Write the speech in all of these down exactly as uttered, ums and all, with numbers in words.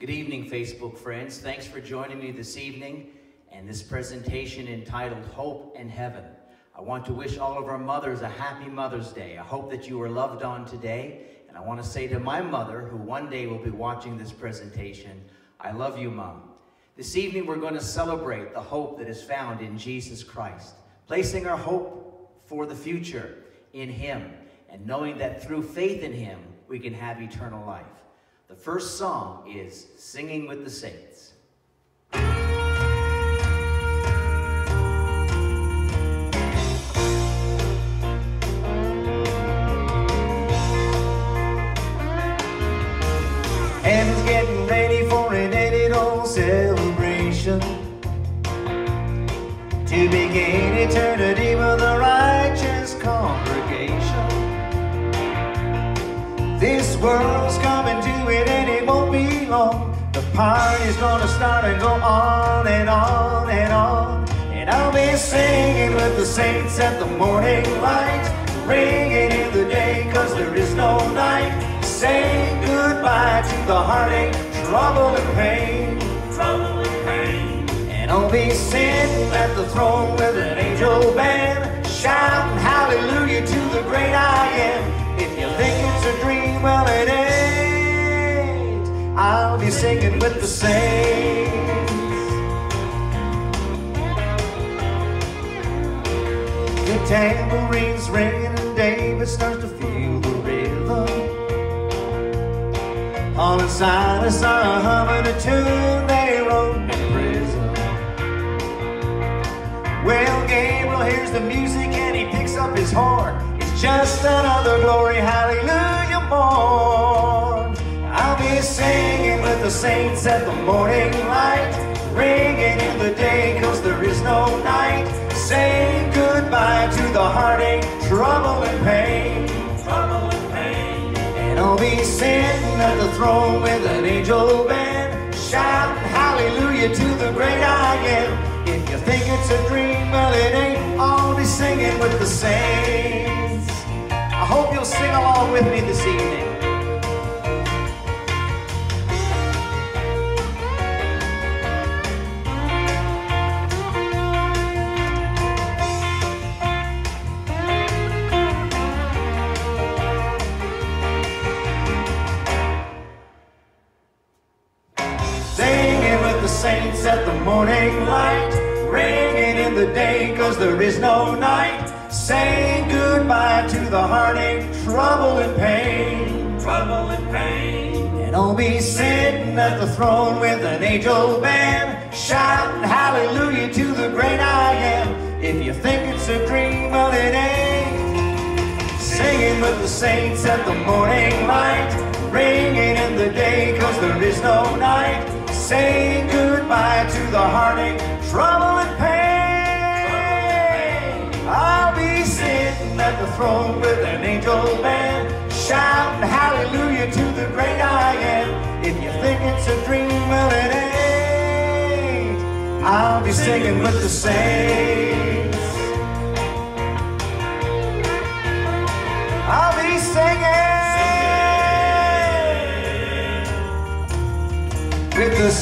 Good evening, Facebook friends. Thanks for joining me this evening and this presentation entitled Hope in Heaven. I want to wish all of our mothers a happy Mother's Day. I hope that you were loved on today. And I want to say to my mother, who one day will be watching this presentation, I love you, Mom. This evening we're going to celebrate the hope that is found in Jesus Christ, placing our hope for the future in Him, and knowing that through faith in Him we can have eternal life. The first song is Singing with the Saints. Heaven's getting ready for an ended old celebration, to begin eternity with a righteous congregation. This world's coming to it and it won't be long. The party's gonna start and go on and on and on. And I'll be singing with the saints at the morning light, ringing in the day cause there is no night, saying goodbye to the heartache, trouble and pain, trouble and pain. And I'll be sitting at the throne with an angel band, shouting hallelujah to the great I am. If you think it's a dream, well it ain't. I'll be singing with the saints. The tambourines ringing and David starts to feel the rhythm. Paul and Silas are humming a tune they wrote in prison. Well, Gabriel hears the music and he picks up his horn. It's just another glory, hallelujah morn. I'll be singing with the saints at the morning light, ringing in the day cause there is no night, saying goodbye to the heartache, trouble and pain, trouble and pain. And I'll be sitting at the throne with an angel band, shouting hallelujah to the great I am. If you think it's a dream, well it ain't. I'll be singing with the saints. I hope you'll sing along with me this evening. Saints at the morning light, ringing in the day cause there is no night, saying goodbye to the heartache, trouble and pain, trouble and pain. And I'll be sitting at the throne with an angel band, shouting hallelujah to the great I am. If you think it's a dream, well it ain't. Singing with the saints at the morning light, ringing in the day cause there is no night, saying goodbye to the heartache, trouble and pain. I'll be sitting at the throne with an angel band, shouting hallelujah to the great I am. If you think it's a dream, well it ain't. I'll be singing with the saints. I'll be singing with the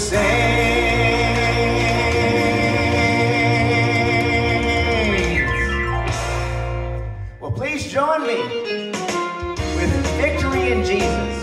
saints. Well, please join me with Victory in Jesus.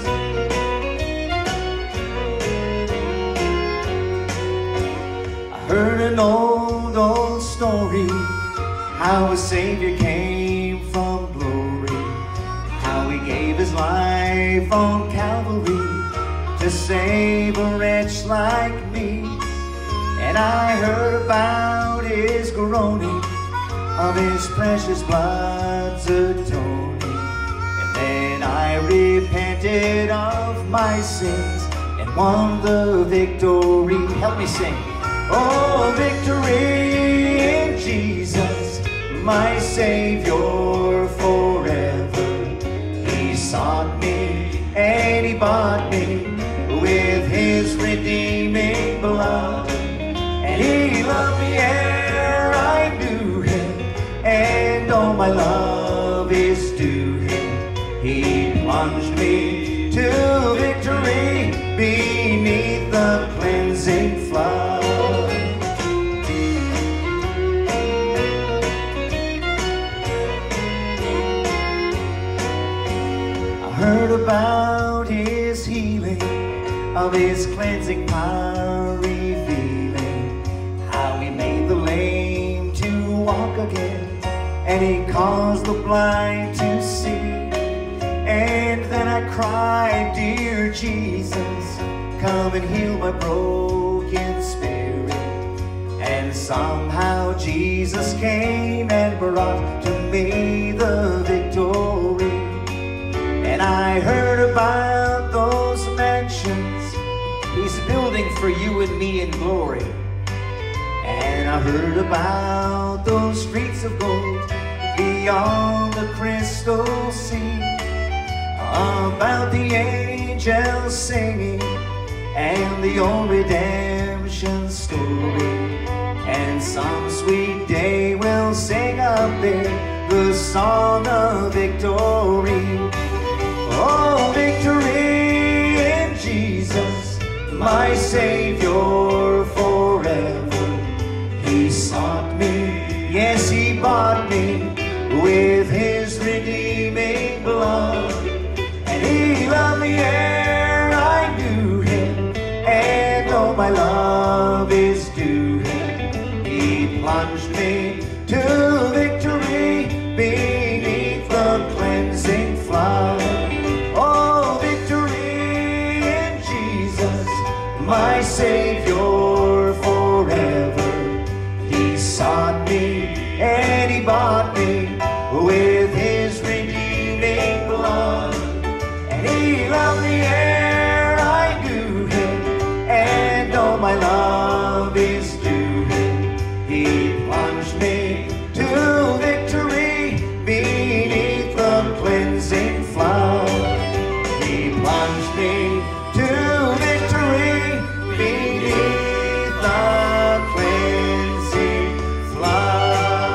I heard an old, old story, how a Savior came from glory, how He gave His life on Calvary to save a wretch like me. And I heard about His groaning, of His precious blood's atoning. And then I repented of my sins and won the victory. Help me sing. Oh, victory in Jesus, my Savior forever. He sought me and He bought me with His redeeming blood, and He loved me ere I knew Him, and all my love is due Him. He plunged me to victory beneath the heard about his healing, of his cleansing power revealing, how he made the lame to walk again, and he caused the blind to see. And then I cried, dear Jesus, come and heal my broken spirit. And somehow Jesus came and brought to me the victory. And I heard about those mansions he's building for you and me in glory. And I heard about those streets of gold beyond the crystal sea, about the angels singing and the old redemption story. And some sweet day we'll sing up there the song of victory. Oh, victory in Jesus, my Savior forever. He sought me, yes, he bought me with his redeeming blood. And he loved me ere I knew him, and oh, my love is due him. He plunged me to victory beneath the cleansing flood. Oh, victory in Jesus, my Savior forever. He sought me and he bought me with his redeeming blood. And he loved me ere I knew him, and oh, my love is due him. He plunged me to victory beneath the cleansing flood. He plunged me to victory beneath the cleansing flood.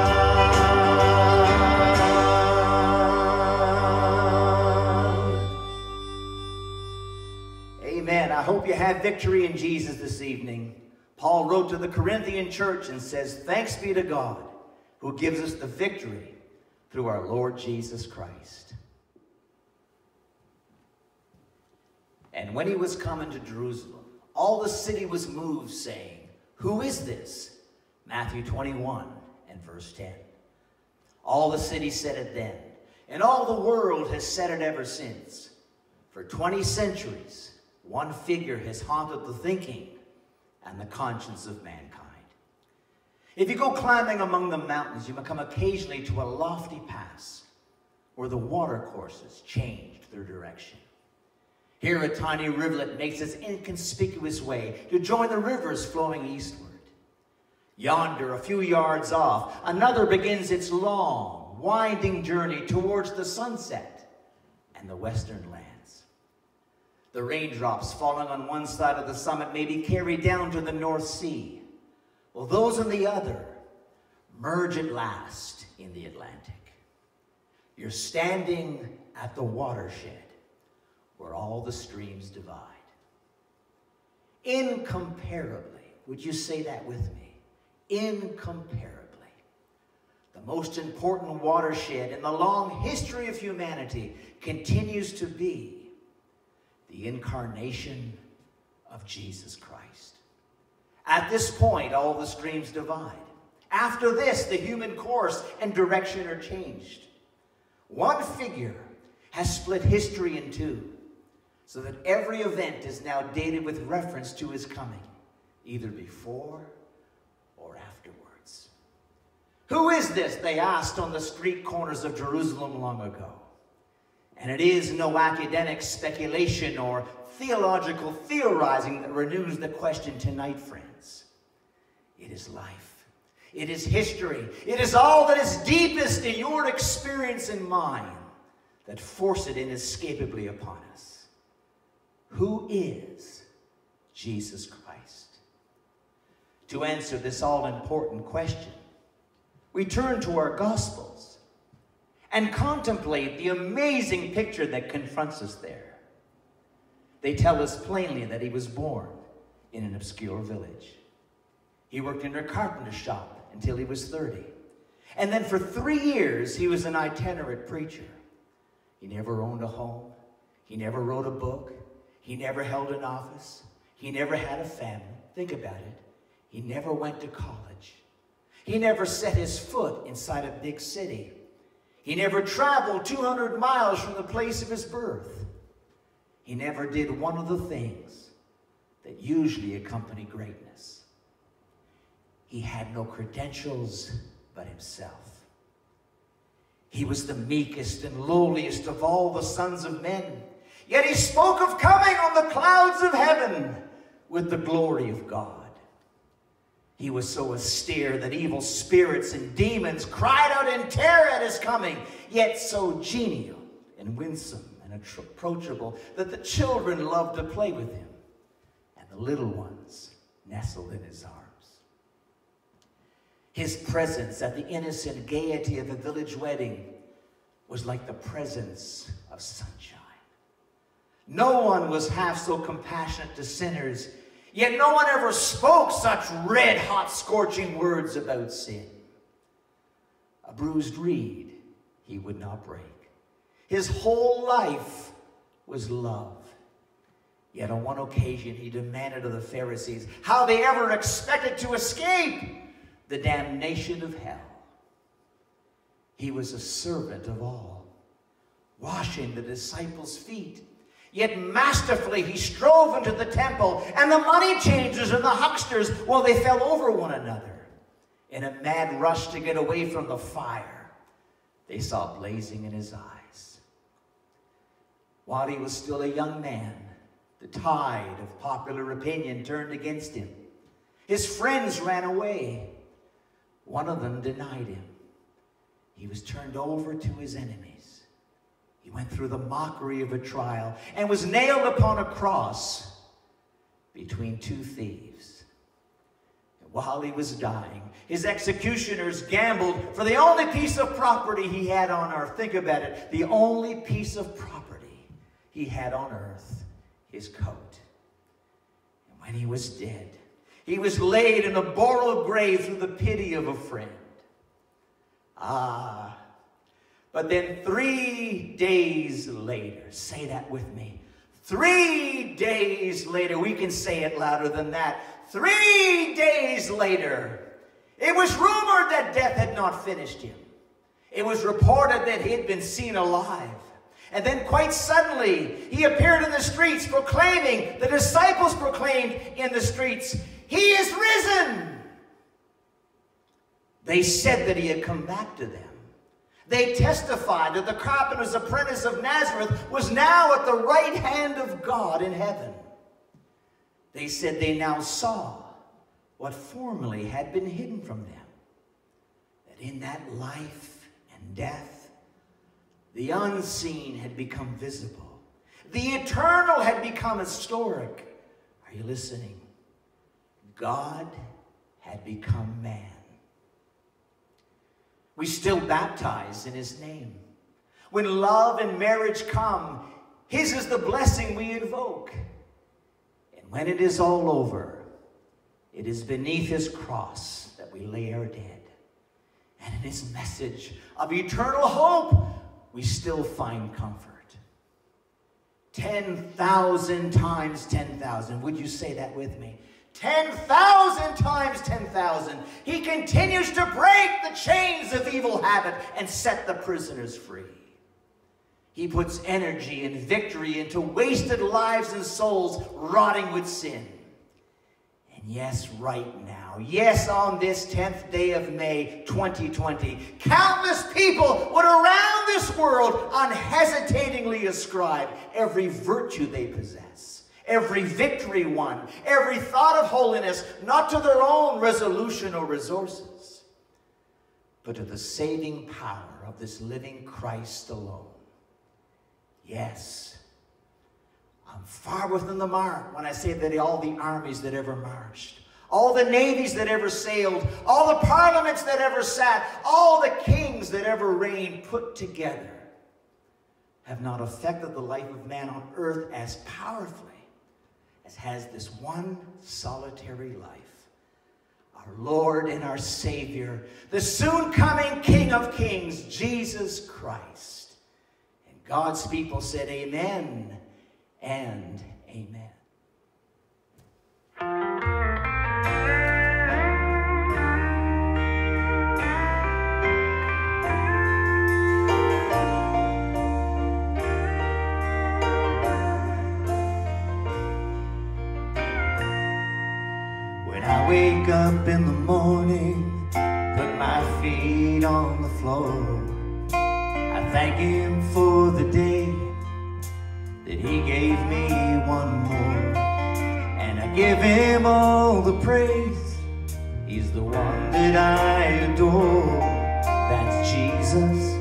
Amen. I hope you have victory in Jesus this evening. Paul wrote to the Corinthian church and says, thanks be to God who gives us the victory through our Lord Jesus Christ. And when he was coming to Jerusalem, all the city was moved, saying, who is this? Matthew twenty-one and verse ten. All the city said it then, and all the world has said it ever since. For twenty centuries, one figure has haunted the thinking and the conscience of mankind. If you go climbing among the mountains, you may come occasionally to a lofty pass where the water courses changed their direction. Here a tiny rivulet makes its inconspicuous way to join the rivers flowing eastward. Yonder, a few yards off, another begins its long, winding journey towards the sunset and the western lands. The raindrops falling on one side of the summit may be carried down to the North Sea, while those on the other merge at last in the Atlantic. You're standing at the watershed where all the streams divide. Incomparably, would you say that with me? Incomparably. The most important watershed in the long history of humanity continues to be the incarnation of Jesus Christ. At this point, all the streams divide. After this, the human course and direction are changed. One figure has split history in two, so that every event is now dated with reference to his coming, either before or afterwards. Who is this? They asked on the street corners of Jerusalem long ago. And it is no academic speculation or theological theorizing that renews the question tonight, friends. It is life. It is history. It is all that is deepest in your experience and mine that force it inescapably upon us. Who is Jesus Christ? To answer this all-important question, we turn to our Gospels and contemplate the amazing picture that confronts us there. They tell us plainly that he was born in an obscure village. He worked in a carpenter shop until he was thirty. And then for three years, he was an itinerant preacher. He never owned a home, He never wrote a book. He never held an office. He never had a family. Think about it. He never went to college. He never set his foot inside a big city. He never traveled two hundred miles from the place of his birth. He never did one of the things that usually accompany greatness. He had no credentials but himself. He was the meekest and lowliest of all the sons of men. Yet he spoke of coming on the clouds of heaven with the glory of God. He was so austere that evil spirits and demons cried out in terror at his coming, yet so genial and winsome and approachable that the children loved to play with him, and the little ones nestled in his arms. His presence at the innocent gaiety of a village wedding was like the presence of sunshine. No one was half so compassionate to sinners, yet no one ever spoke such red-hot, scorching words about sin. A bruised reed he would not break. His whole life was love. Yet on one occasion he demanded of the Pharisees how they ever expected to escape the damnation of hell. He was a servant of all, washing the disciples' feet. Yet masterfully he strove into the temple, and the money changers and the hucksters, well, they fell over one another in a mad rush to get away from the fire they saw blazing in his eyes. While he was still a young man, the tide of popular opinion turned against him. His friends ran away. One of them denied him. He was turned over to his enemies. He went through the mockery of a trial and was nailed upon a cross between two thieves. And while he was dying, his executioners gambled for the only piece of property he had on earth. Think about it. The only piece of property he had on earth, his coat. And when he was dead, he was laid in a borrowed grave through the pity of a friend. Ah, but then three days later, say that with me. Three days later, we can say it louder than that. Three days later, it was rumored that death had not finished him. It was reported that he had been seen alive. And then quite suddenly, he appeared in the streets proclaiming, the disciples proclaimed in the streets, "He is risen!" They said that he had come back to them. They testified that the carpenter's apprentice of Nazareth was now at the right hand of God in heaven. They said they now saw what formerly had been hidden from them. That in that life and death, the unseen had become visible. The eternal had become historic. Are you listening? God had become man. We still baptize in his name. When love and marriage come, his is the blessing we invoke. And when it is all over, it is beneath his cross that we lay our dead. And in his message of eternal hope, we still find comfort. ten thousand times ten thousand. Would you say that with me? ten thousand times ten thousand. He continues to break the chains of evil habit and set the prisoners free. He puts energy and victory into wasted lives and souls rotting with sin. And yes, right now, yes, on this tenth day of May twenty twenty, countless people would around this world unhesitatingly ascribe every virtue they possess, every victory won, every thought of holiness, not to their own resolution or resources, but to the saving power of this living Christ alone. Yes, I'm far within the mark when I say that all the armies that ever marched, all the navies that ever sailed, all the parliaments that ever sat, all the kings that ever reigned put together have not affected the life of man on earth as powerfully as has this one solitary life. Our Lord and our Savior, the soon coming King of Kings, Jesus Christ. And God's people said amen and amen. When I wake up in the morning, put my feet on the floor, I thank Him for the day that He gave me one more. And I give Him all the praise. He's the one that I adore. That's Jesus.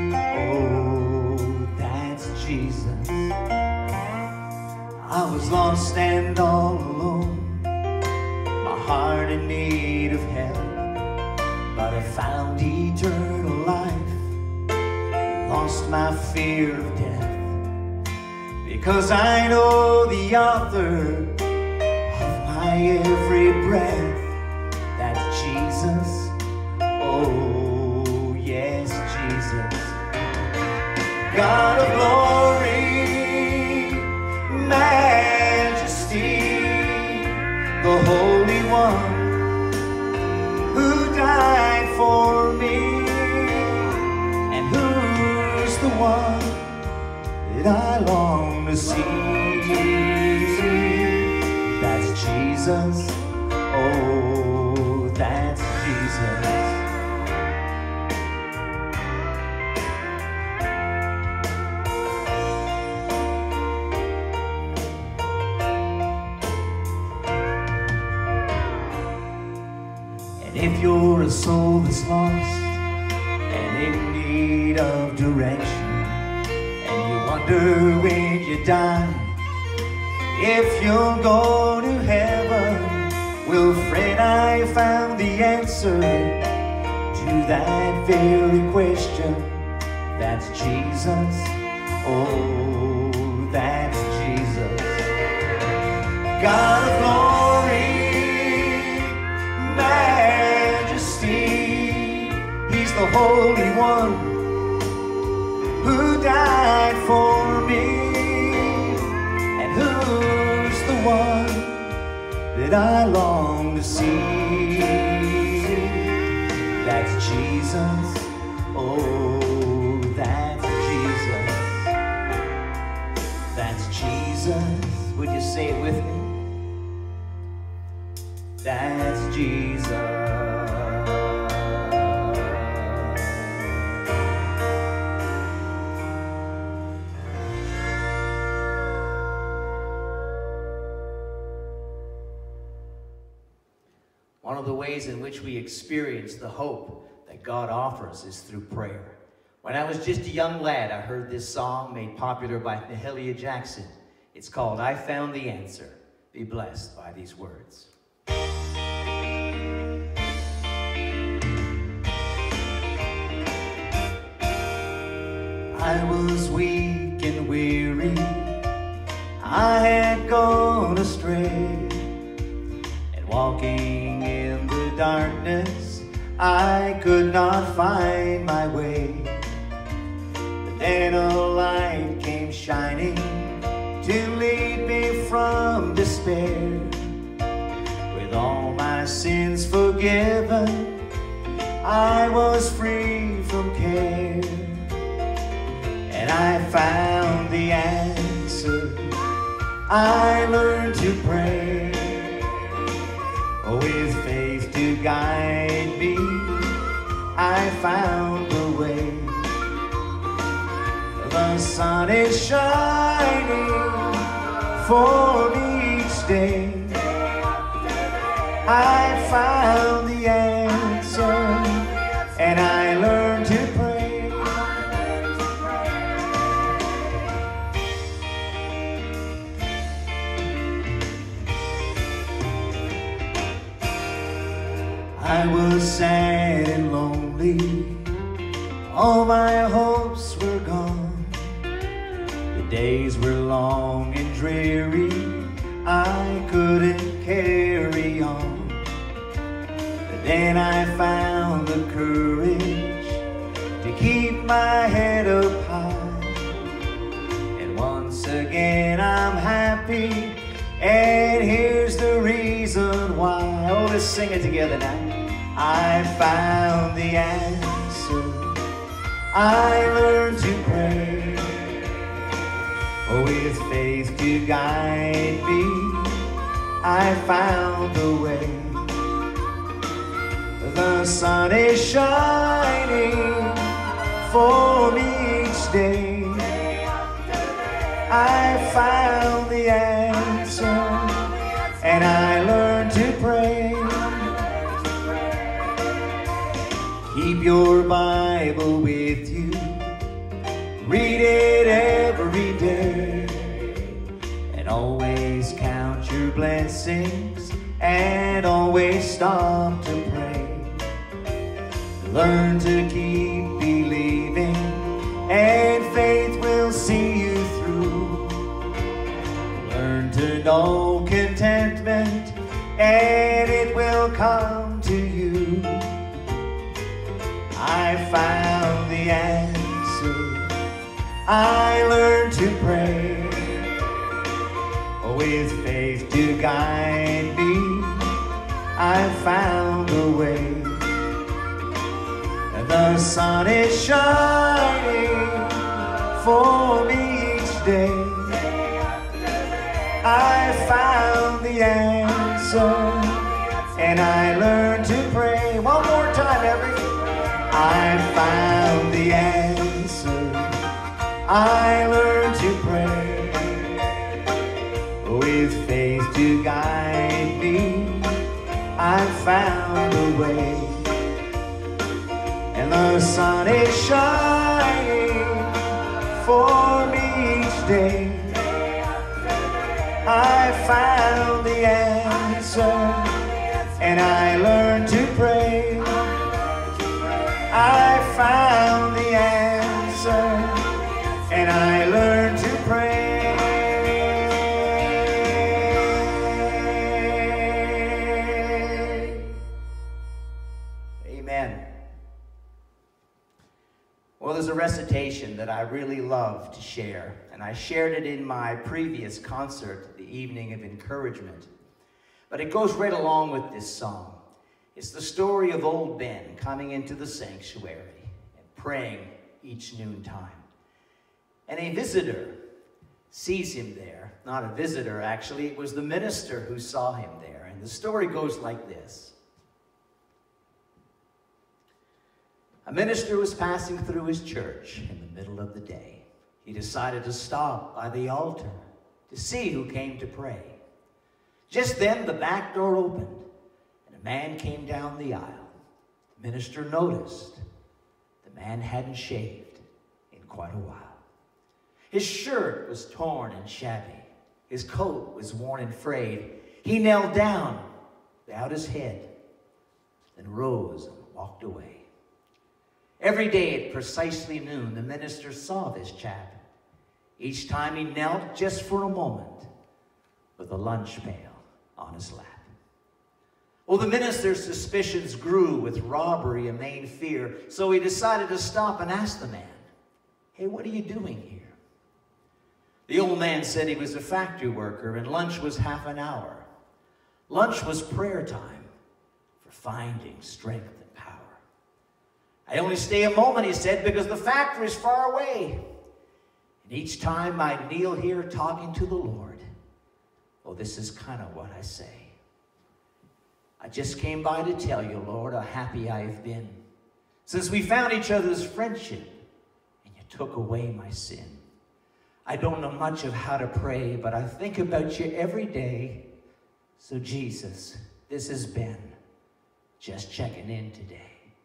Oh, that's Jesus. I was lost and all alone, my heart in need of help, but I found eternal life, lost my fear of death, because I know the author of my every breath. That's Jesus. Oh, yes, Jesus. God of glory, majesty, the Holy One who died for me, and who's the one that I long to see. That's Jesus. Oh, that's Jesus. And if you're a soul that's lost and in need of direction, and you wonder when you die if you'll go to heaven, well, friend, I found the answer to that very question. That's Jesus. Oh, that's Jesus. God of glory, majesty, He's the Holy One who died for me, and who's the one that I long to see. That's Jesus. Oh, that's Jesus. That's Jesus. Would you say it with me? That's Jesus. One of the ways in which we experience the hope that God offers is through prayer. When I was just a young lad, I heard this song made popular by Mahalia Jackson. It's called I Found the Answer. Be blessed by these words. I was weak and weary, I had gone astray, and walking in the darkness, I could not find my way. But then a light came shining to lead me from despair. With all my sins forgiven, I was free from care. And I found the answer. I learned to pray, with faith to guide me. I found the way. The sun is shining for me each day. I found the answer, and I learned to pray. I was sad and lonely, all my hopes were gone. The days were long and dreary, I couldn't carry on. But then I found the courage to keep my head up high, and I'm happy. And here's the reason why. Oh, let's sing it together now. I found the answer. I learned to pray with faith to guide me. I found the way. The sun is shining for me each day. I found the answer, and I learned to pray. Keep your Bible with you, read it every day, and always count your blessings, and always stop to pray. Learn to keep believing, and faith will see you through. Learn to know contentment, and it will come to you. I found the answer. I learned to pray with faith to guide me. I found the way. The sun is shining for me each day. I found the answer, and I learned to pray. One more time, everybody. I found the answer. I learned to pray with faith to guide me. I found a way. And the sun is shining for me each day. I found the answer, and I learned to pray. I found the answer, and I learned to pray. Amen. Well, there's a recitation that I really love to share, and I shared it in my previous concert, the Evening of Encouragement. But it goes right along with this song. It's the story of old Ben coming into the sanctuary and praying each noontime. And a visitor sees him there. Not a visitor, actually. It was the minister who saw him there. And the story goes like this. A minister was passing through his church in the middle of the day. He decided to stop by the altar to see who came to pray. Just then, the back door opened, and a man came down the aisle. The minister noticed the man hadn't shaved in quite a while. His shirt was torn and shabby. His coat was worn and frayed. He knelt down, bowed his head, then rose and walked away. Every day at precisely noon, the minister saw this chap. Each time he knelt just for a moment with a lunch pail on his lap. Well, the minister's suspicions grew, with robbery a main fear, so he decided to stop and ask the man, "Hey, what are you doing here?" The old man said he was a factory worker and lunch was half an hour. Lunch was prayer time for finding strength and power. I only stay a moment, he said, because the factory is far away. And each time I kneel here talking to the Lord, oh, this is kind of what I say. I just came by to tell you, Lord, how happy I have been since we found each other's friendship and you took away my sin. I don't know much of how to pray, but I think about you every day. So Jesus, this has been just checking in today.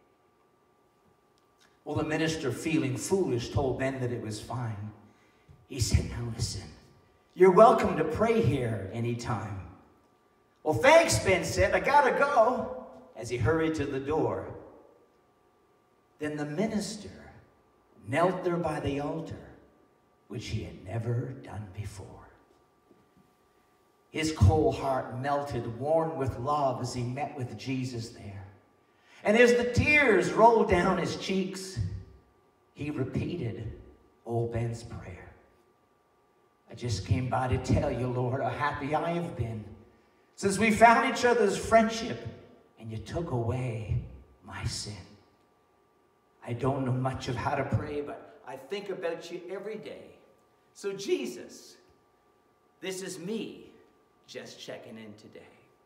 Well, the minister, feeling foolish, told Ben that it was fine. He said, "Now listen, you're welcome to pray here anytime." "Well, thanks," Ben said. "I gotta go," as he hurried to the door. Then the minister knelt there by the altar, which he had never done before. His cold heart melted, worn with love, as he met with Jesus there. And as the tears rolled down his cheeks, he repeated old Ben's prayer. I just came by to tell you, Lord, how happy I have been since we found each other's friendship and you took away my sin. I don't know much of how to pray, but I think about you every day. So Jesus, this is me just checking in today.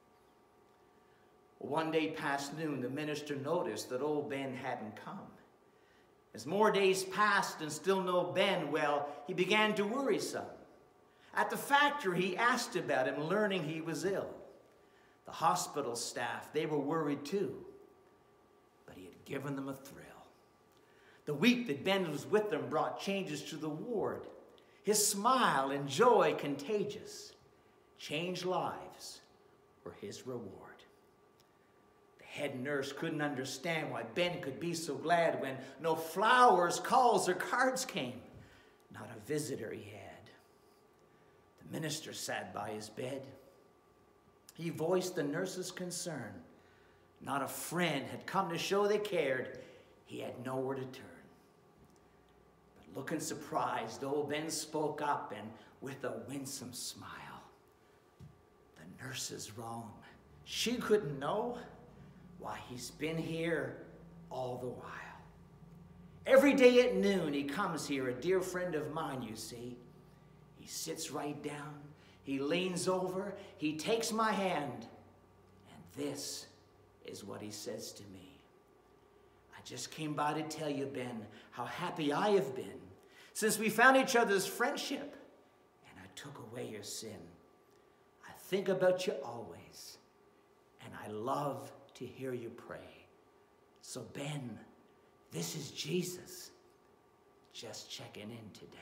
One day past noon, the minister noticed that old Ben hadn't come. As more days passed and still no Ben, well, he began to worry some. At the factory, he asked about him, learning he was ill. The hospital staff, they were worried too. But he had given them a thrill. The week that Ben was with them brought changes to the ward. His smile and joy contagious. Changed lives were his reward. The head nurse couldn't understand why Ben could be so glad when no flowers, calls, or cards came. Not a visitor he had. The minister sat by his bed. He voiced the nurse's concern. Not a friend had come to show they cared. He had nowhere to turn. But looking surprised, old Ben spoke up and with a winsome smile. The nurse is wrong. She couldn't know why he's been here all the while. Every day at noon he comes here, a dear friend of mine, you see. He sits right down, he leans over, he takes my hand, and this is what he says to me. I just came by to tell you, Ben, how happy I have been since we found each other's friendship and I took away your sin. I think about you always, and I love to hear you pray. So Ben, this is Jesus, just checking in today.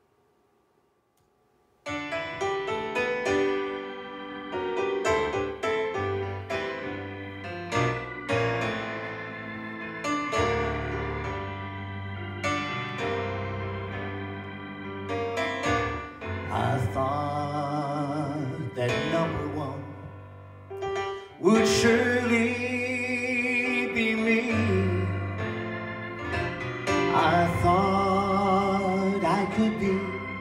I thought that number one would surely be me. I thought I could be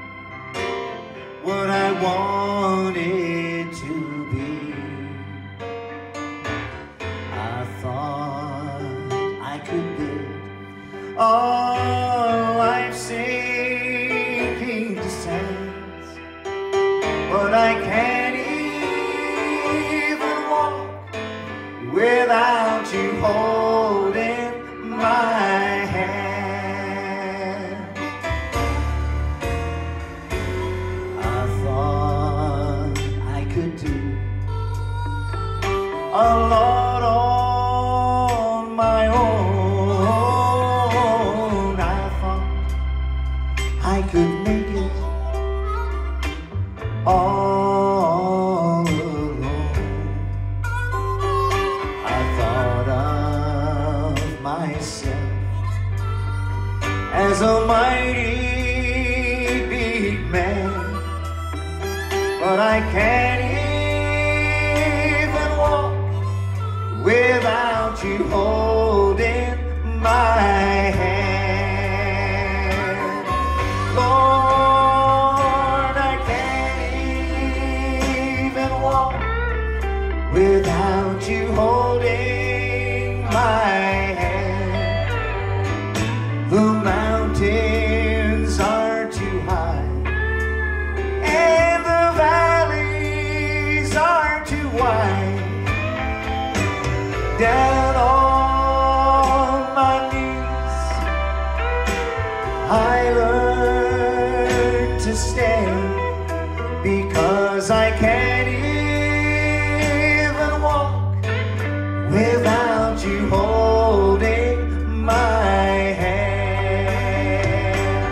what I wanted to be. I thought I could build all life sinking to sands, but I can't even walk without you holding my hand. I thought I could do a lot on my own. I thought I could make it all alone. I thought of myself as a mighty big man, but I can't even walk without you holding my hand. Lord, I can't even walk without you holding my hand. The mountains are too high and the valleys are too wide. Down on my knees I learned to stand, because I can't even walk without you holding my hand.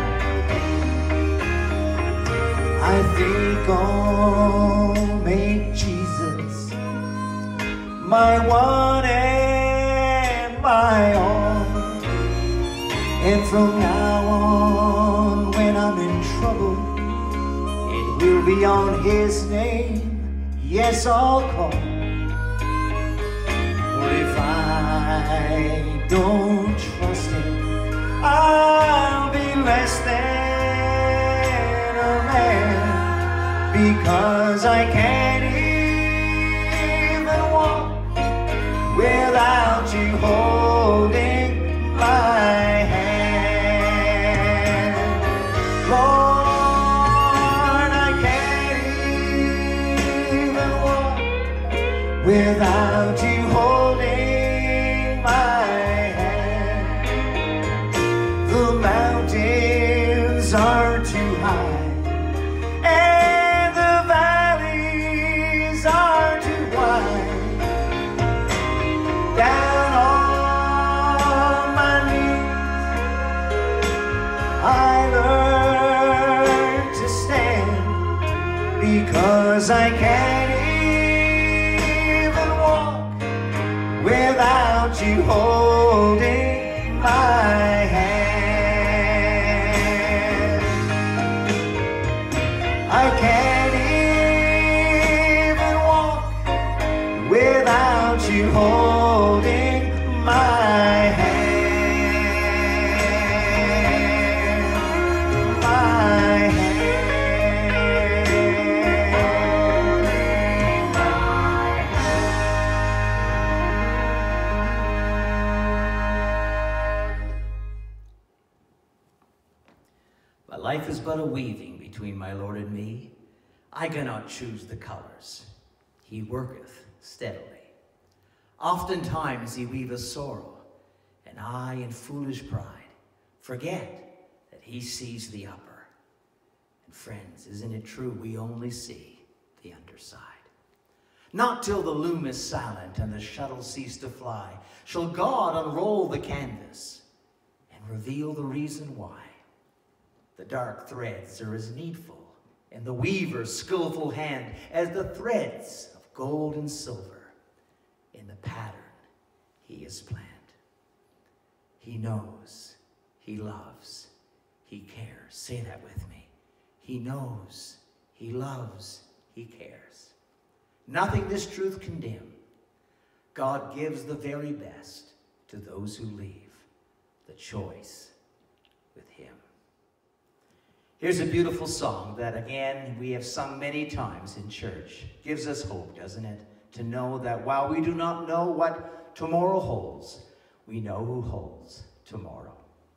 I think I'll make Jesus my one and my all, and from now on, when I'm in trouble, it will be on his name, yes, I'll call. But if I don't trust him, I'll be less than a man. because I can't even walk without you holding my hand. Lord, I can't even walk without you holding my hand. The mountains are too high and the valleys are too wide. Down on my knees I learned to stand, because I can't even walk without you holding my hand. I can't even walk without you holding my hand, my hand, my hand. My life is but a weaving between my Lord and me. I cannot choose the colors. He worketh steadily. Oftentimes he weaveth sorrow, and I in foolish pride forget that he sees the upper. And friends, isn't it true we only see the underside? Not till the loom is silent and the shuttle cease to fly shall God unroll the canvas and reveal the reason why. The dark threads are as needful in the weaver's skillful hand as the threads of gold and silver in the pattern he has planned. He knows, he loves, he cares. Say that with me. He knows, he loves, he cares. Nothing this truth can dim. God gives the very best to those who leave the choice with him. Here's a beautiful song that, again, we have sung many times in church. Gives us hope, doesn't it? To know that while we do not know what tomorrow holds, we know who holds tomorrow.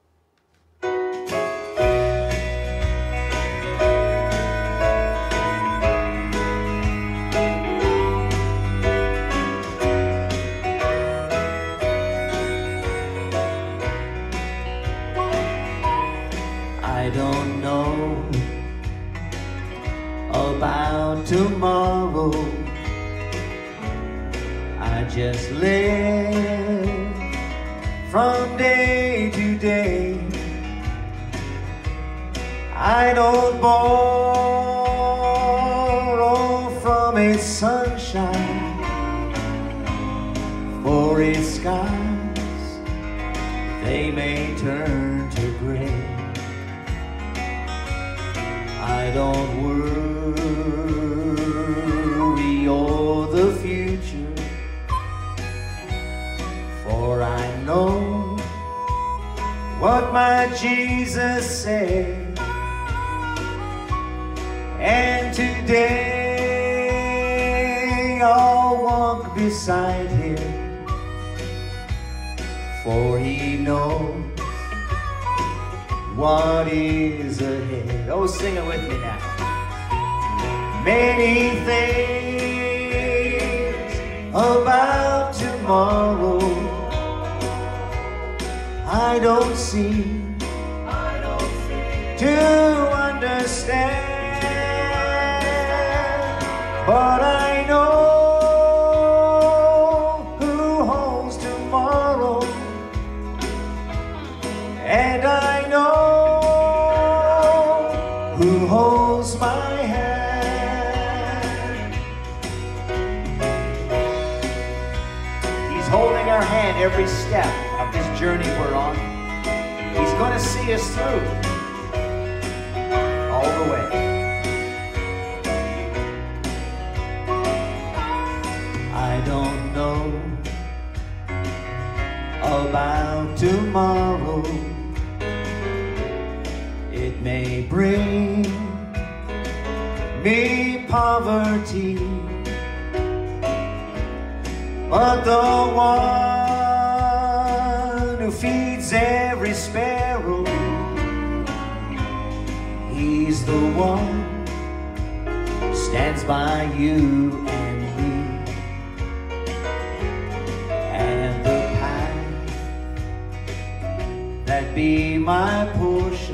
I don't know about tomorrow. I just live from day to day. I don't borrow from its sunshine, for its skies, they may turn to gray. I don't worry o'er the future, for I know what my Jesus said. And today I'll walk beside him, for he knows what is ahead. Oh, sing it with me now. Many things about tomorrow I don't see, I don't see to understand, but I know who holds tomorrow, and I know who holds my hand. He's holding our hand every step of this journey we're on. He's going to see us through all the way. I don't know about tomorrow. It may bring me poverty, but the one who feeds every sparrow, he's the one who stands by you and me. And the path that be my portion,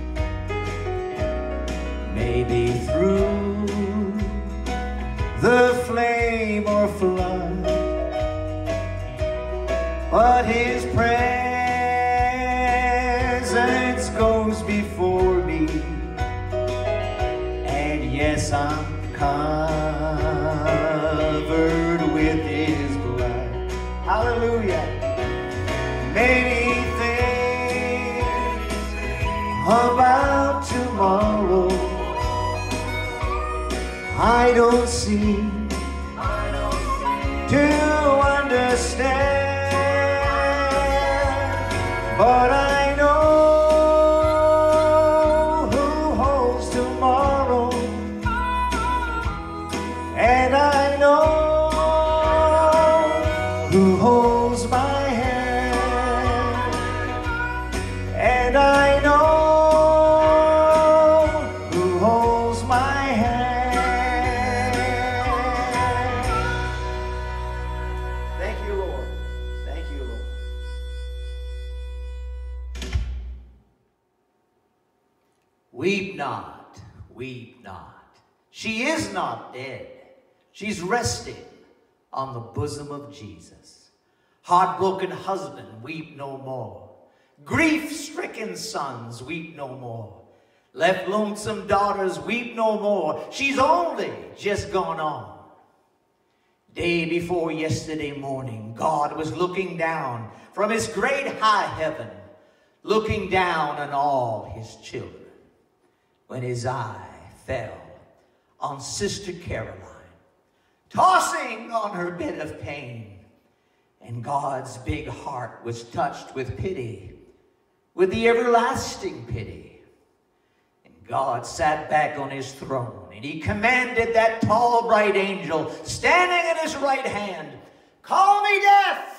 maybe through the flame or flood, but his presence goes before me, and yes, I'm covered with his blood. Hallelujah. Many things about tomorrow I don't seem to understand, but I know who holds tomorrow, and I know who holds my hand, and I know who holds my hand. Weep not, weep not. She is not dead. She's resting on the bosom of Jesus. Heartbroken husband, weep no more. Grief-stricken sons, weep no more. Left lonesome daughters, weep no more. She's only just gone on. Day before yesterday morning, God was looking down from his great high heaven, looking down on all his children, when his eye fell on Sister Caroline, tossing on her bed of pain. And God's big heart was touched with pity, with the everlasting pity. And God sat back on his throne, and he commanded that tall, bright angel standing at his right hand, "Call me Death."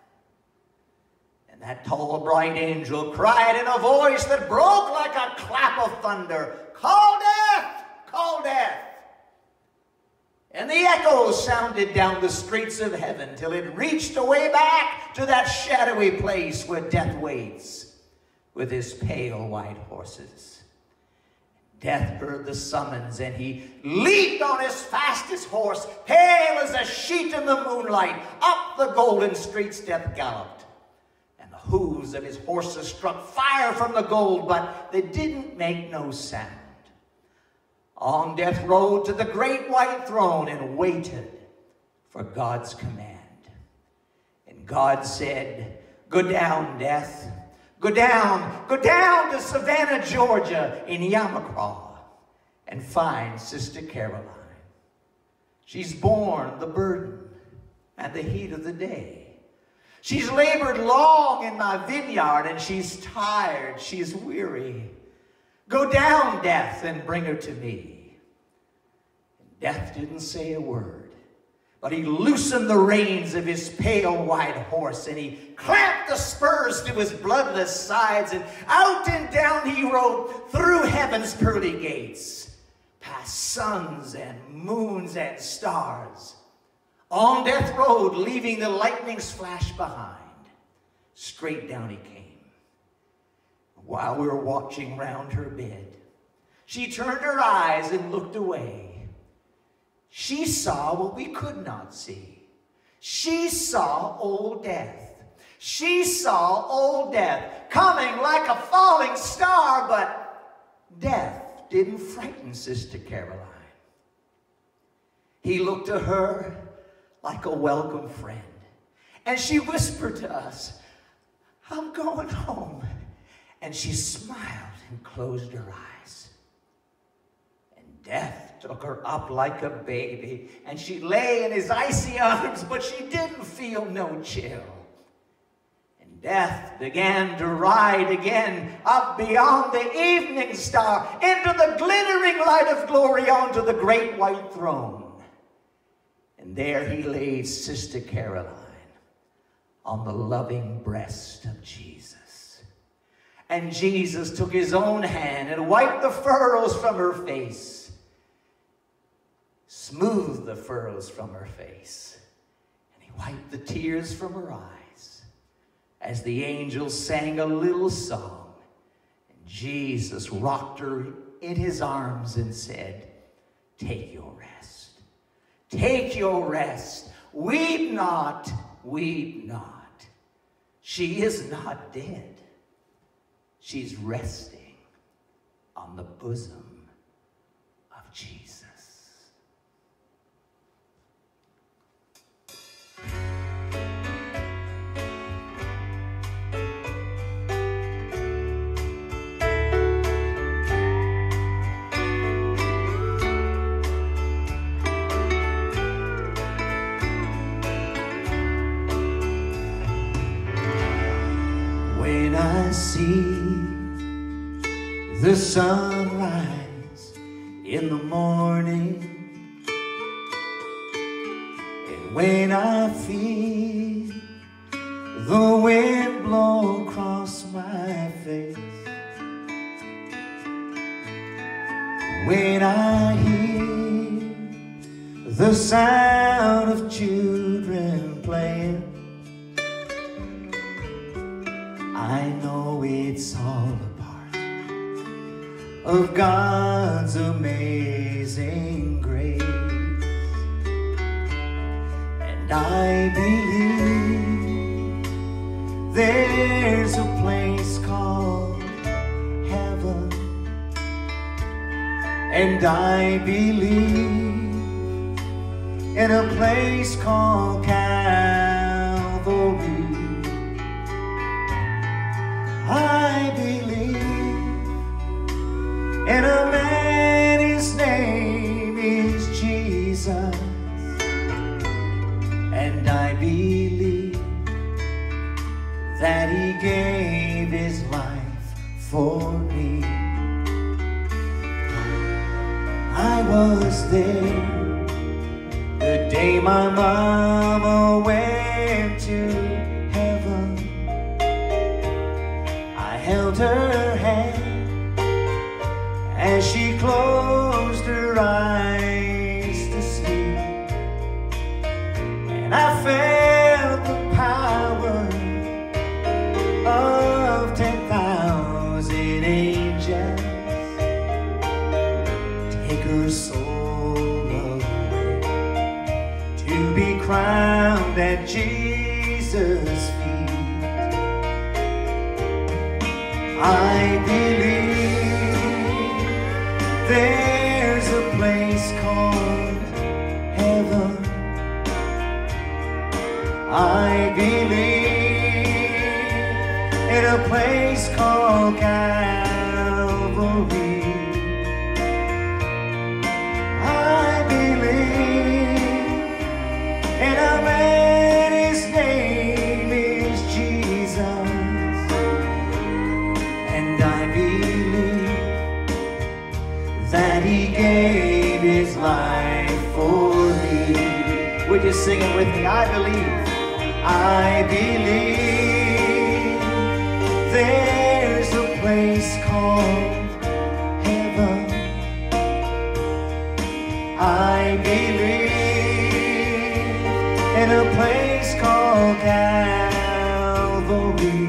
And that tall, bright angel cried in a voice that broke like a clap of thunder, "Call death! Call death!" And the echoes sounded down the streets of heaven till it reached away back to that shadowy place where death waits with his pale white horses. Death heard the summons, and he leaped on his fastest horse, pale as a sheet in the moonlight. Up the golden streets Death galloped, and the hooves of his horses struck fire from the gold, but they didn't make no sound. On Death rode to the great white throne and waited for God's command. And God said, "Go down, Death. Go down, go down to Savannah, Georgia, in Yamacraw, and find Sister Caroline. She's borne the burden and the heat of the day. She's labored long in my vineyard, and she's tired, she's weary. Go down, Death, and bring her to me." And Death didn't say a word, but he loosened the reins of his pale white horse, and he clamped the spurs to his bloodless sides, and out and down he rode through heaven's pearly gates, past suns and moons and stars. On Death rode, leaving the lightning's flash behind. Straight down he came. While we were watching round her bed, she turned her eyes and looked away. She saw what we could not see. She saw old Death. She saw old Death coming like a falling star, but Death didn't frighten Sister Caroline. He looked to her like a welcome friend, and she whispered to us, "I'm going home." And she smiled and closed her eyes. And Death took her up like a baby, and she lay in his icy arms, but she didn't feel no chill. And Death began to ride again up beyond the evening star into the glittering light of glory onto the great white throne. And there he laid Sister Caroline on the loving breast of Jesus. And Jesus took his own hand and wiped the furrows from her face, smoothed the furrows from her face, and he wiped the tears from her eyes as the angels sang a little song. And Jesus rocked her in his arms and said, "Take your rest. Take your rest. Weep not, weep not. She is not dead. She's resting on the bosom of Jesus." When I see the sunrise in the morning, and when I feel the wind blow across my face, when I hear the sound of children playing, I know it's all a part of God's amazing grace. And I believe there's a place called heaven. And I believe in a place called Calvary. I believe in a man, his name is Jesus. And I believe that he gave his life for me. I was there the day my mama went to heaven. I held her hand as she closed her eyes to sleep, and I felt the power of ten thousand angels take her soul away to be crowned at Jesus' feet. I believe there's a place called heaven. I believe in a place called Calvary. I believe in a man, his name is Jesus. And I believe that he gave his life for me. Would you sing it with me? I believe, I believe there's a place called heaven. I believe in a place called Calvary.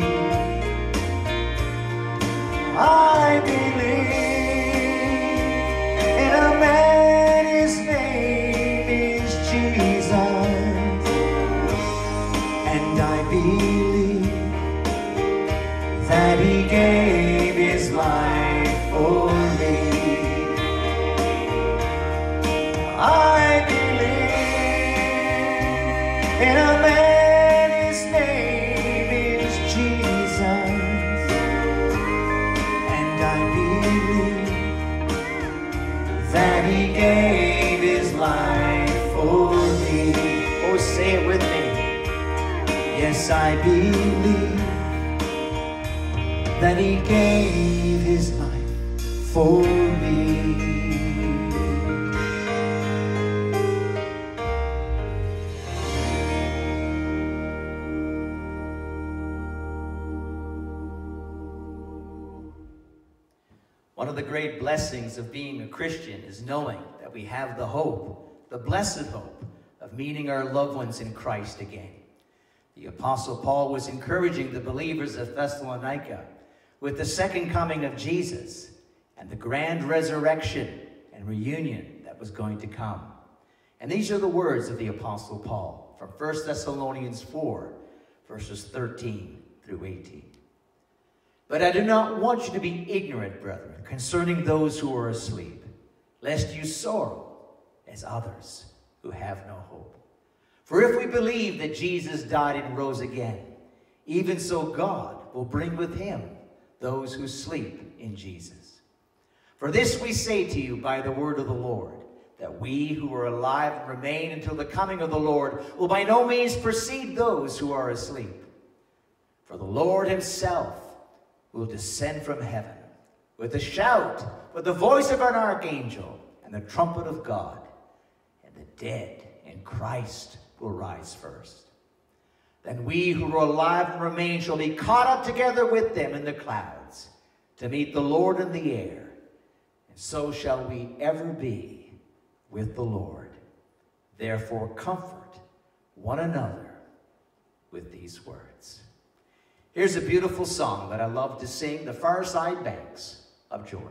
I believe in a man, his name is Jesus. And I believe that he gave his life for me. I believe in a man, his name is Jesus. And I believe that he gave his life for me. Oh, say it with me. Yes, I believe that he gave his life for me. One of the great blessings of being a Christian is knowing that we have the hope, the blessed hope, of meeting our loved ones in Christ again. The Apostle Paul was encouraging the believers of Thessalonica with the second coming of Jesus and the grand resurrection and reunion that was going to come. And these are the words of the Apostle Paul from First Thessalonians four, verses thirteen through eighteen. But I do not want you to be ignorant, brethren, concerning those who are asleep, lest you sorrow as others who have no hope. For if we believe that Jesus died and rose again, even so God will bring with him those who sleep in Jesus. For this we say to you by the word of the Lord, that we who are alive and remain until the coming of the Lord will by no means precede those who are asleep. For the Lord himself will descend from heaven with a shout, with the voice of an archangel, and the trumpet of God, and the dead in Christ will rise first. Then we who are alive and remain shall be caught up together with them in the clouds to meet the Lord in the air, and so shall we ever be with the Lord. Therefore comfort one another with these words. Here's a beautiful song that I love to sing, The Fireside Banks of Jordan.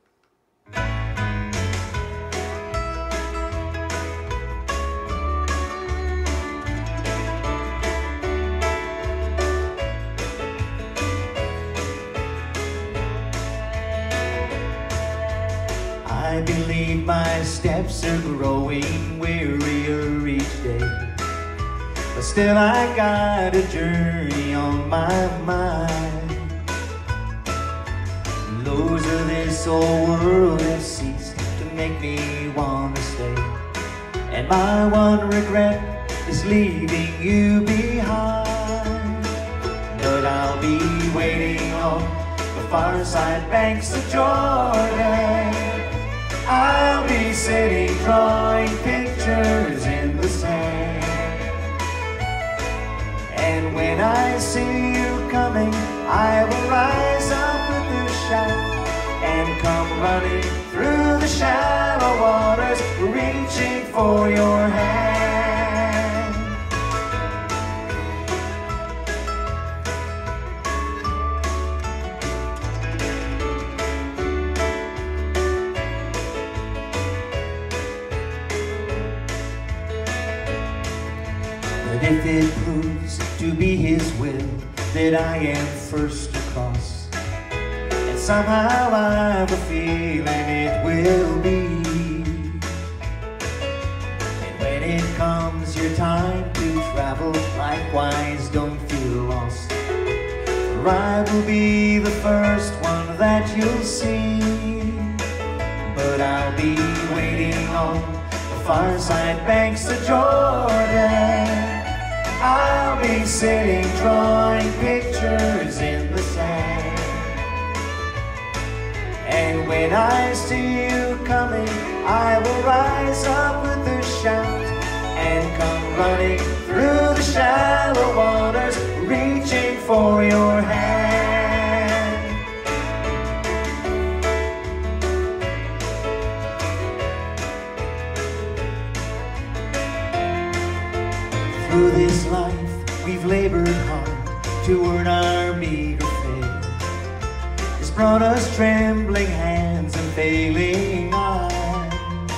I believe my steps are growing wearier each day, but still I got a journey on my mind. The lows of this old world have ceased to make me want to stay, and my one regret is leaving you behind. But I'll be waiting on the fireside banks of Jordan. I'll be sitting drawing pictures in the sand. And when I see you coming, I will rise up with a shout and come running through the shallow waters, reaching for your hand. But if it proves to be his will that I am first across, and somehow I have a feeling it will be, and when it comes your time to travel, likewise don't feel lost, for I will be the first one that you'll see. But I'll be waiting on the fireside banks of Jordan. I'll be sitting drawing pictures in the sand. And when I see you coming, I will rise up with a shout and come running through the shallow waters, reaching for your hand. Through this life we've labored hard to earn our meager fare. It's brought us trembling hands and failing eyes.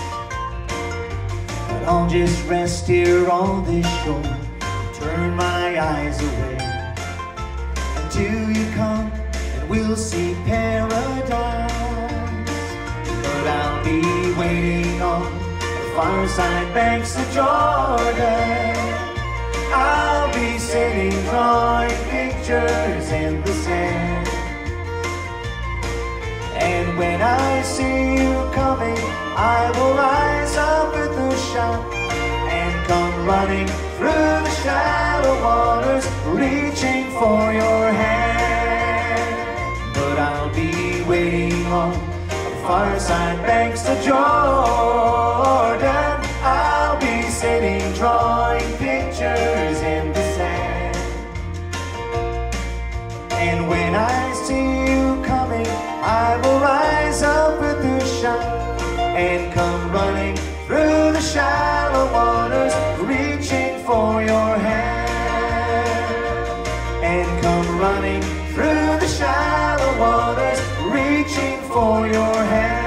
But I'll just rest here on this shore and turn my eyes away until you come and we'll see paradise. But I'll be waiting on the fireside banks of Jordan. I'll be sitting drawing pictures in the sand. And when I see you coming, I will rise up with a shout and come running through the shallow waters, reaching for your hand. on the fireside banks of Jordan. I'll be sitting drawing pictures in the sand. And when I see you coming, I will rise up with a shout and come running through the shallow waters, reaching for your hand. And come running through the shallow waters, reaching for your hand.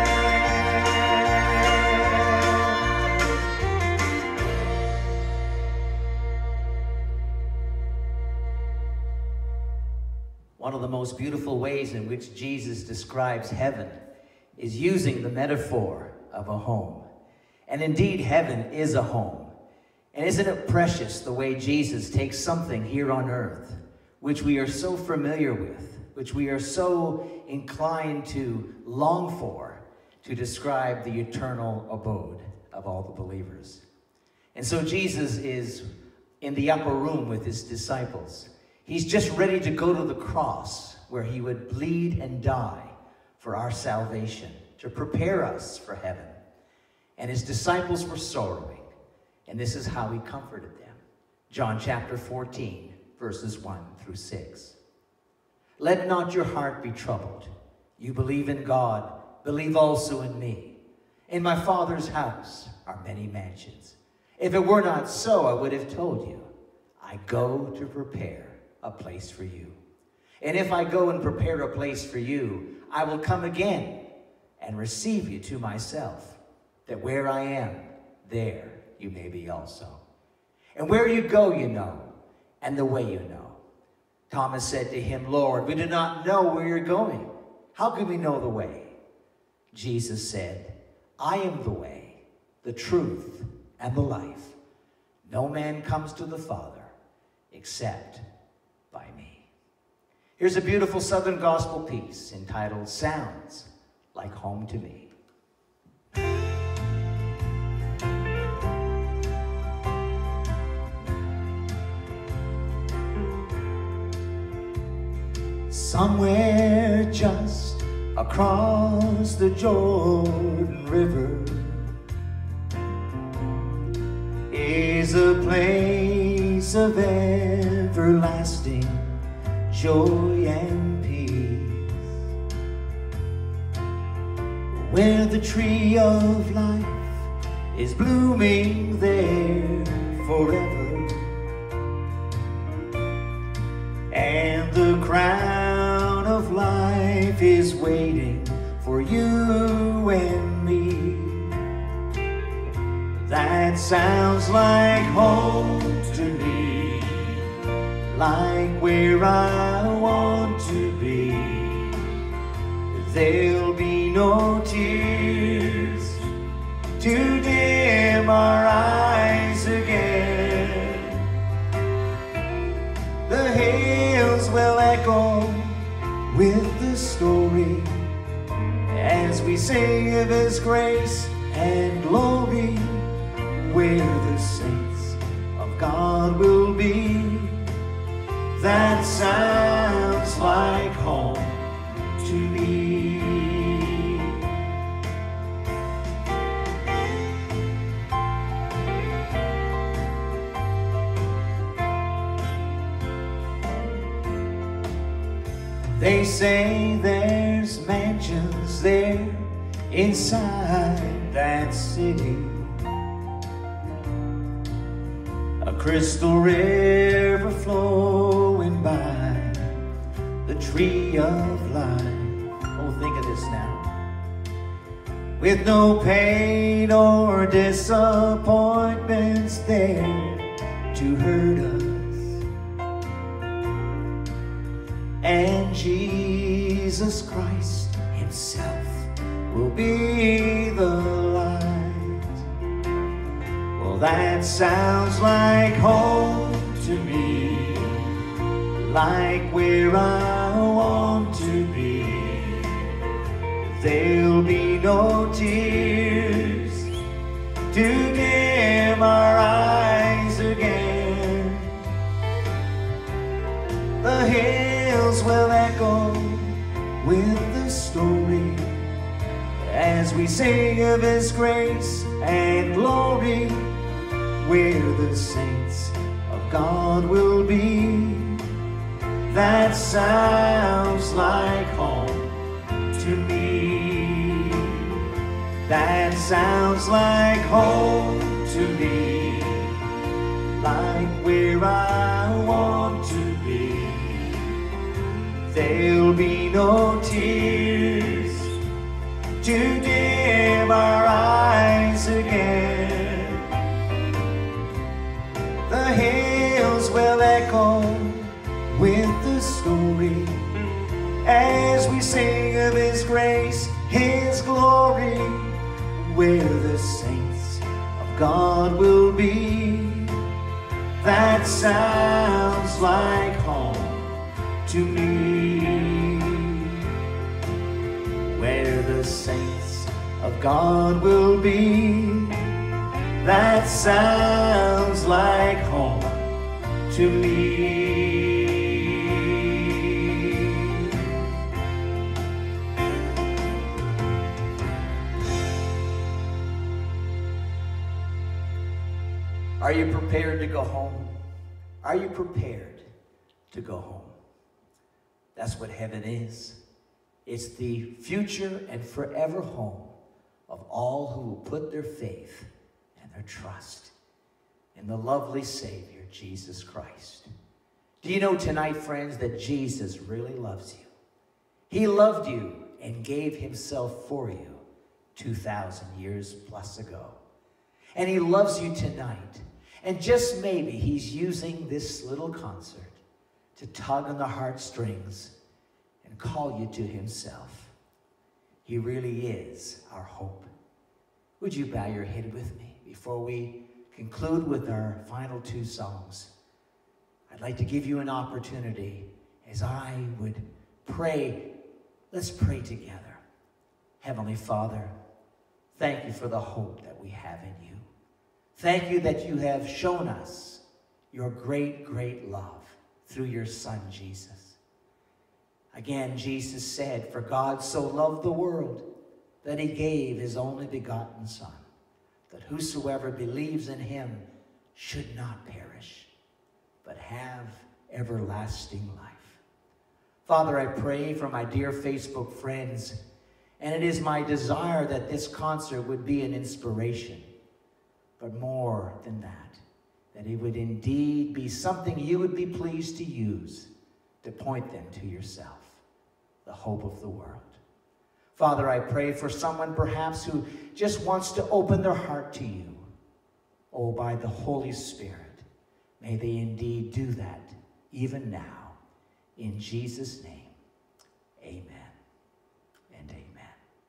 One of the most beautiful ways in which Jesus describes heaven is using the metaphor of a home. And indeed, heaven is a home. And isn't it precious the way Jesus takes something here on earth, which we are so familiar with, which we are so inclined to long for, to describe the eternal abode of all the believers. And so Jesus is in the upper room with his disciples. He's just ready to go to the cross where he would bleed and die for our salvation, to prepare us for heaven. And his disciples were sorrowing, and this is how he comforted them. John chapter fourteen, verses one through six. Let not your heart be troubled. You believe in God, believe also in me. In my Father's house are many mansions. If it were not so, I would have told you. I go to prepare a place for you. And if I go and prepare a place for you, I will come again and receive you to myself, that where I am, there you may be also. And where you go, you know, and the way you know. Thomas said to him, Lord, we do not know where you're going. How can we know the way? Jesus said, I am the way, the truth, and the life. No man comes to the Father except by me. Here's a beautiful Southern gospel piece entitled Sounds Like Home to Me. Somewhere just across the Jordan River is a place of everlasting joy and peace, where the tree of life is blooming there forever, and the crown of life is waiting for you and me. That sounds like home to me, like where I want to be. There'll be no tears to dim our eyes again. The hills will echo with the story as we sing of his grace and glory, where the saints of God will be. That sounds like home to me. They say there's mansions there inside that city, a crystal river flowing by the tree of life. Oh, think of this now. With no pain or disappointments there to hurt us. And Jesus Christ himself will be the light. Well, that sounds like home to me, like where I want to be. There'll be no tears to dim our eyes again. The hills will echo with the story as we sing of His grace and glory, where the saints of God will be. That sounds like home to me. That sounds like home to me, like where I want to be. There'll be no tears to dim our eyes again. The hills will echo with the story as we sing of His grace, His glory, where the saints of God will be. That sounds like home to me, where the saints of God will be. That sounds like home to me. Are you prepared to go home? Are you prepared to go home? That's what heaven is. It's the future and forever home of all who will put their faith and their trust in the lovely Savior, Jesus Christ. Do you know tonight, friends, that Jesus really loves you? He loved you and gave Himself for you two thousand years plus ago. And He loves you tonight. And just maybe He's using this little concert to tug on the heartstrings and call you to Himself. He really is our hope. Would you bow your head with me before we conclude with our final two songs? I'd like to give you an opportunity as I would pray. Let's pray together. Heavenly Father, thank you for the hope that we have in you. Thank you that you have shown us your great, great love through your Son, Jesus. Again, Jesus said, for God so loved the world that He gave His only begotten Son, that whosoever believes in Him should not perish, but have everlasting life. Father, I pray for my dear Facebook friends, and it is my desire that this concert would be an inspiration. But more than that, that it would indeed be something you would be pleased to use to point them to yourself, the hope of the world. Father, I pray for someone perhaps who just wants to open their heart to you. Oh, by the Holy Spirit, may they indeed do that even now. In Jesus' name, amen and amen.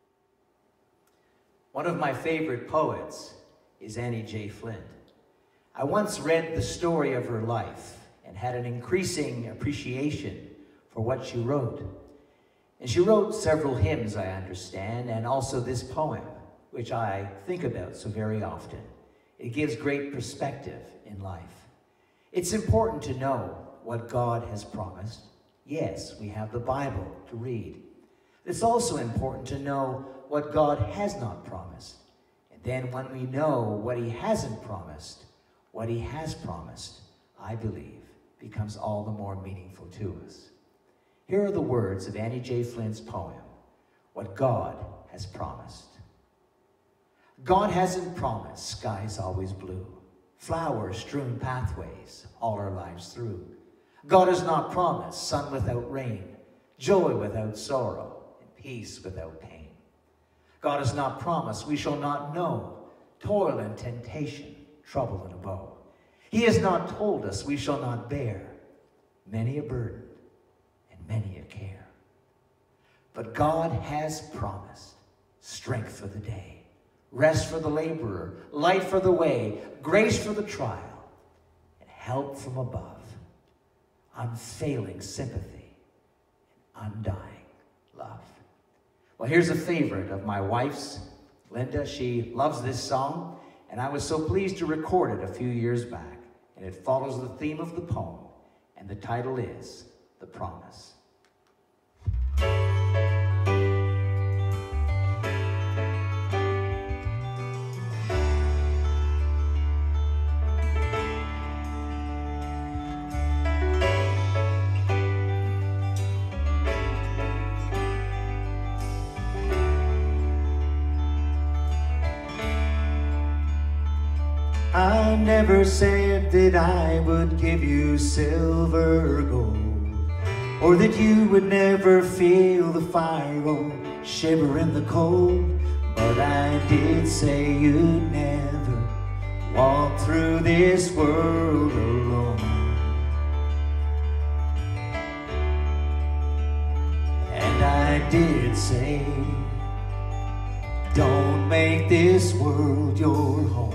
One of my favorite poets is Annie J. Flint. I once read the story of her life and had an increasing appreciation for what she wrote. And she wrote several hymns, I understand, and also this poem, which I think about so very often. It gives great perspective in life. It's important to know what God has promised. Yes, we have the Bible to read. It's also important to know what God has not promised. Then when we know what He hasn't promised, what He has promised, I believe, becomes all the more meaningful to us. Here are the words of Annie J. Flint's poem, What God Has Promised. God hasn't promised skies always blue, flower-strewn pathways all our lives through. God has not promised sun without rain, joy without sorrow, and peace without pain. God has not promised we shall not know toil and temptation, trouble and a woe. He has not told us we shall not bear many a burden and many a care. But God has promised strength for the day, rest for the laborer, light for the way, grace for the trial, and help from above, unfailing sympathy, and undying love. Well, here's a favorite of my wife's, Linda. She loves this song, and I was so pleased to record it a few years back. And it follows the theme of the poem, and the title is The Promise. I never said that I would give you silver or gold, or that you would never feel the fire or shiver in the cold. But I did say you'd never walk through this world alone. And I did say, don't make this world your home.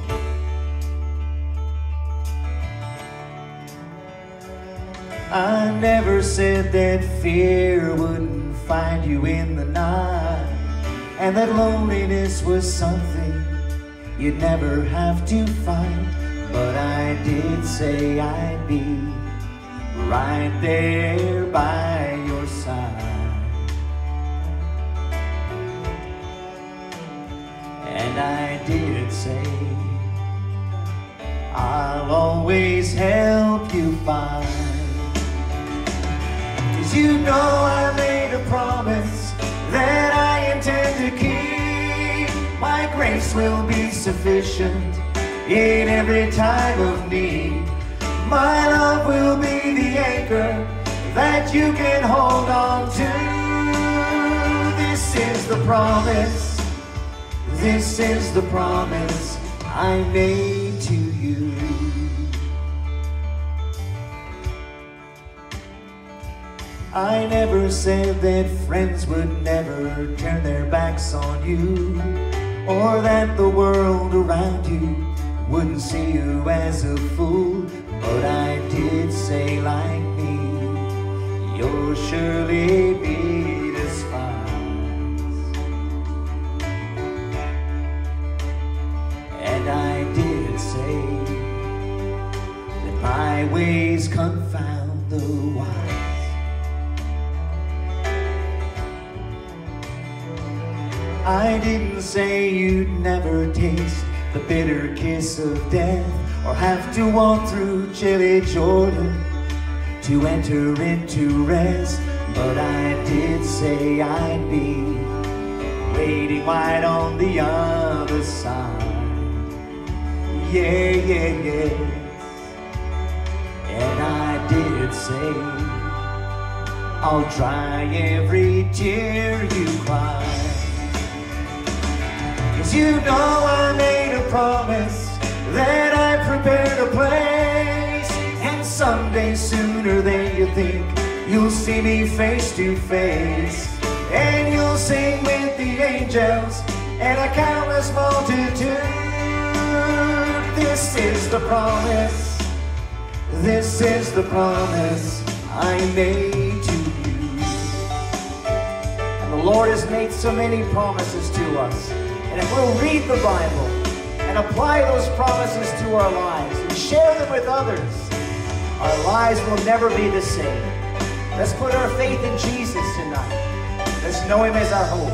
I never said that fear wouldn't find you in the night, and that loneliness was something you'd never have to fight. But I did say I'd be right there by your side. And I did say I'll always help you find. 'Cause you know I made a promise that I intend to keep. My grace will be sufficient in every time of need. My love will be the anchor that you can hold on to. This is the promise, this is the promise I made to you. I never said that friends would never turn their backs on you, or that the world around you wouldn't see you as a fool. But I did say, like me, you'll surely be despised. And I did say that my ways confound the wise. I didn't say you'd never taste the bitter kiss of death, or have to walk through chilly Jordan to enter into rest. But I did say I'd be waiting right on the other side. Yeah, yeah, yes. And I did say I'll dry every tear you cry. 'Cause you know I made a promise that I prepared a place, and someday sooner than you think you'll see me face to face, and you'll sing with the angels and a countless multitude. This is the promise, this is the promise I made to you. And the Lord has made so many promises to us. And if we'll read the Bible and apply those promises to our lives and share them with others, our lives will never be the same. Let's put our faith in Jesus tonight. Let's know Him as our hope.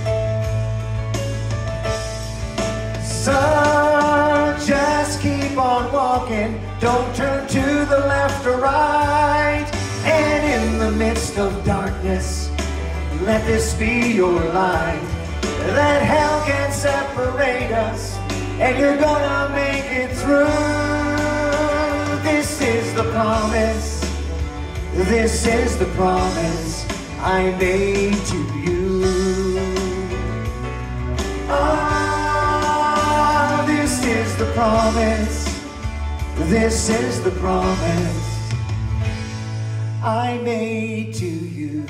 So just keep on walking, don't turn to the left or right. And in the midst of darkness, let this be your light. That hell can separate us, and you're gonna make it through. This is the promise, this is the promise I made to you. Ah, this is the promise, this is the promise I made to you.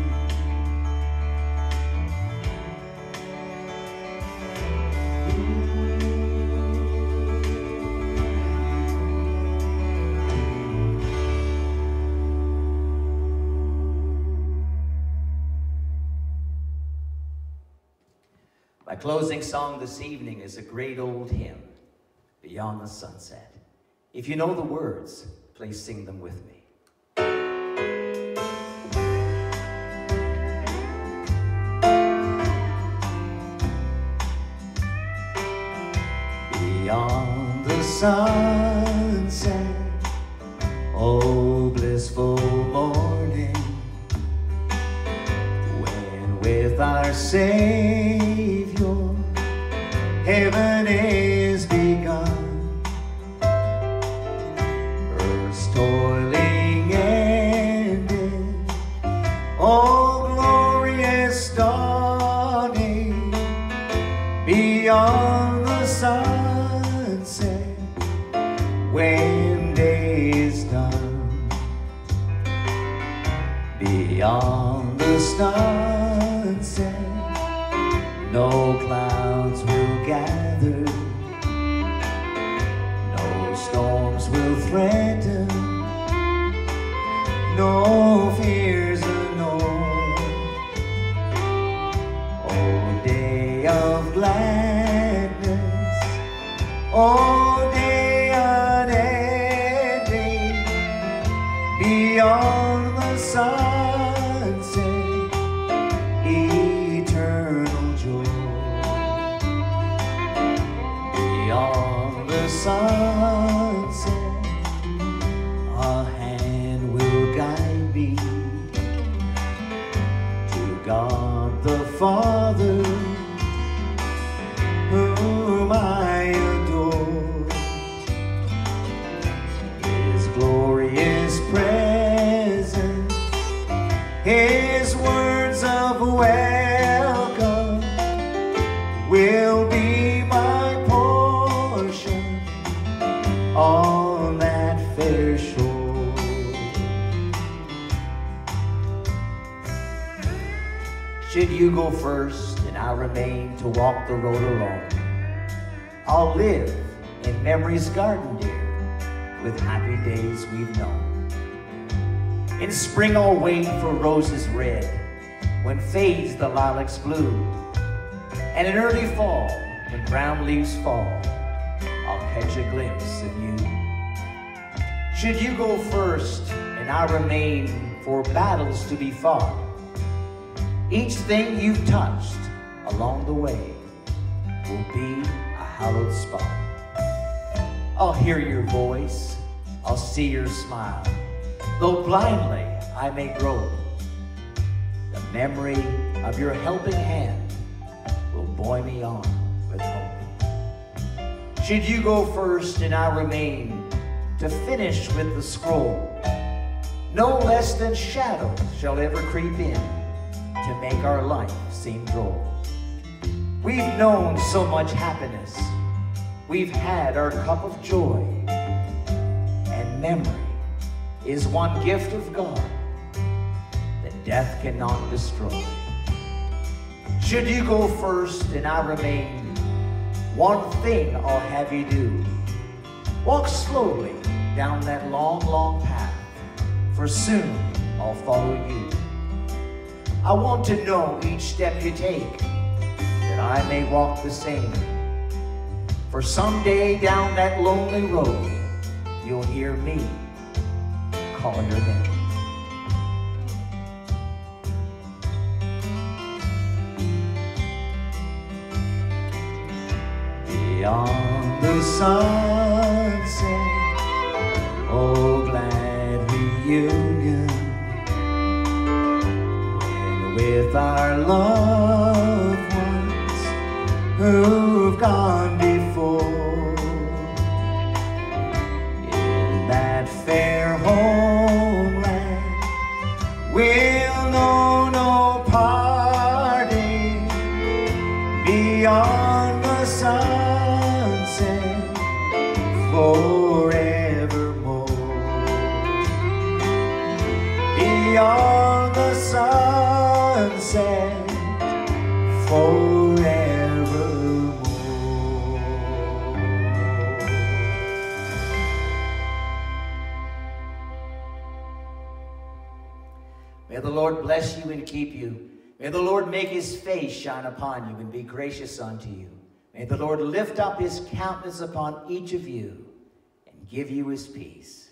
My closing song this evening is a great old hymn, Beyond the Sunset. If you know the words, please sing them with me. Beyond the sunset, oh blissful morning, when with our Savior heaven is begun, when day is done. Beyond the sunset, no clouds will gather, no storms will threaten, no fears unknown. Oh, day of gladness, oh, day unending, beyond the sunset, eternal joy. Beyond the sunset, a hand will guide me to God the Father, whom I adore. His glorious presence, His words of welcome will be my portion on that fair shore. Should you go first and I remain to walk the road alone, I'll live in memory's garden, dear, with happy days we've known. In spring I'll wait for roses red, when fades the lilac's blue, and in early fall, when brown leaves fall, I'll catch a glimpse of you. Should you go first and I remain for battles to be fought, each thing you've touched along the way will be a hallowed spot. I'll hear your voice, I'll see your smile, though blindly I may grope. The memory of your helping hand will buoy me on with hope. Should you go first and I remain to finish with the scroll, no less than shadows shall ever creep in to make our life seem droll. We've known so much happiness, we've had our cup of joy, and memory is one gift of God that death cannot destroy. Should you go first and I remain, one thing I'll have you do: walk slowly down that long, long path, for soon I'll follow you. I want to know each step you take, that I may walk the same. For someday down that lonely road, you'll hear me call your name. Beyond the sunset, oh glad reunion, when with our loved ones who've gone before, in that fair homeland we'll know no parting. Beyond the sunset forevermore. Beyond the sunset forevermore. May the Lord bless you and keep you. May the Lord make his face shine upon you and be gracious unto you. May the Lord lift up his countenance upon each of you and give you his peace.